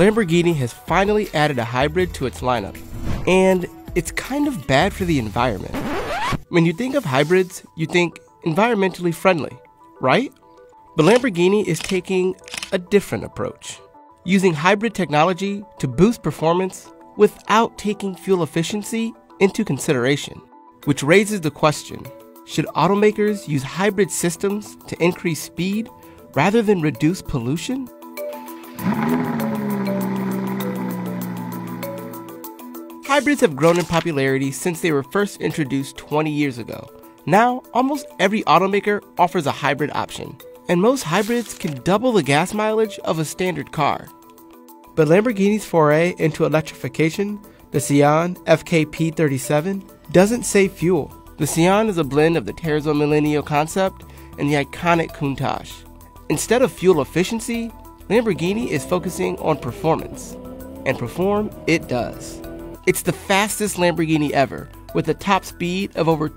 Lamborghini has finally added a hybrid to its lineup, and it's kind of bad for the environment. When you think of hybrids, you think environmentally friendly, right? But Lamborghini is taking a different approach, using hybrid technology to boost performance without taking fuel efficiency into consideration, which raises the question, should automakers use hybrid systems to increase speed rather than reduce pollution? Hybrids have grown in popularity since they were first introduced 20 years ago. Now, almost every automaker offers a hybrid option, and most hybrids can double the gas mileage of a standard car. But Lamborghini's foray into electrification, the Sián FKP 37, doesn't save fuel. The Sián is a blend of the Terzo Millennio concept and the iconic Countach. Instead of fuel efficiency, Lamborghini is focusing on performance. And perform it does. It's the fastest Lamborghini ever, with a top speed of over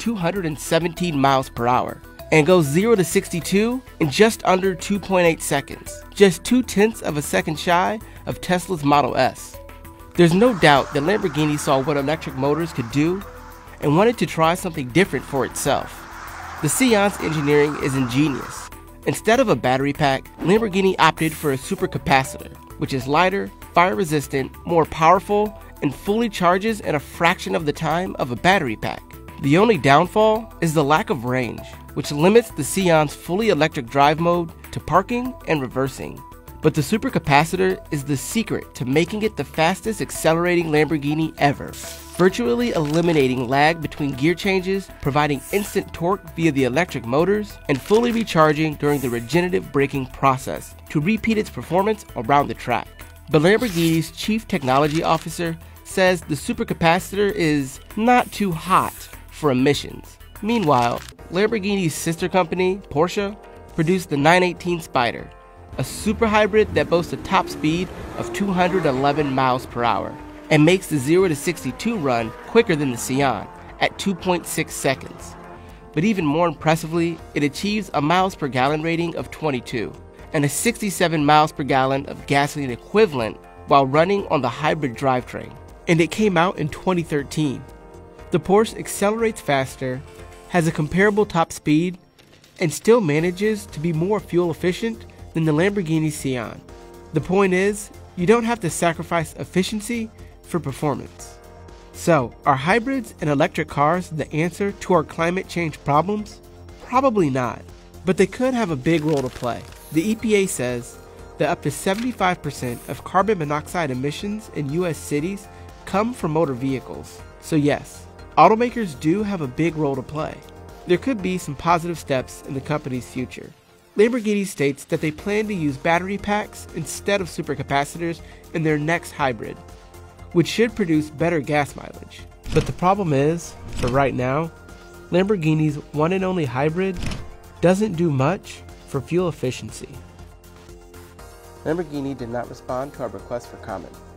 217 miles per hour, and goes 0 to 62 in just under 2.8 seconds, just 0.2 of a second shy of Tesla's Model S. There's no doubt that Lamborghini saw what electric motors could do and wanted to try something different for itself. The Sián's engineering is ingenious. Instead of a battery pack, Lamborghini opted for a supercapacitor, which is lighter, fire-resistant, more powerful, and fully charges in a fraction of the time of a battery pack. The only downfall is the lack of range, which limits the Sián's fully electric drive mode to parking and reversing. But the supercapacitor is the secret to making it the fastest accelerating Lamborghini ever, virtually eliminating lag between gear changes, providing instant torque via the electric motors, and fully recharging during the regenerative braking process to repeat its performance around the track. But Lamborghini's chief technology officer says the supercapacitor is not too hot for emissions. Meanwhile, Lamborghini's sister company, Porsche, produced the 918 Spyder, a super hybrid that boasts a top speed of 211 miles per hour and makes the 0 to 62 run quicker than the Sián at 2.6 seconds. But even more impressively, it achieves a miles per gallon rating of 22 and a 67 miles per gallon of gasoline equivalent while running on the hybrid drivetrain. And it came out in 2013. The Porsche accelerates faster, has a comparable top speed, and still manages to be more fuel efficient than the Lamborghini Sián. The point is, you don't have to sacrifice efficiency for performance. So, are hybrids and electric cars the answer to our climate change problems? Probably not, but they could have a big role to play. The EPA says that up to 75% of carbon monoxide emissions in US cities come from motor vehicles. So yes, automakers do have a big role to play. There could be some positive steps in the company's future. Lamborghini states that they plan to use battery packs instead of supercapacitors in their next hybrid, which should produce better gas mileage. But the problem is, for right now, Lamborghini's one and only hybrid doesn't do much for fuel efficiency. Lamborghini did not respond to our request for comment.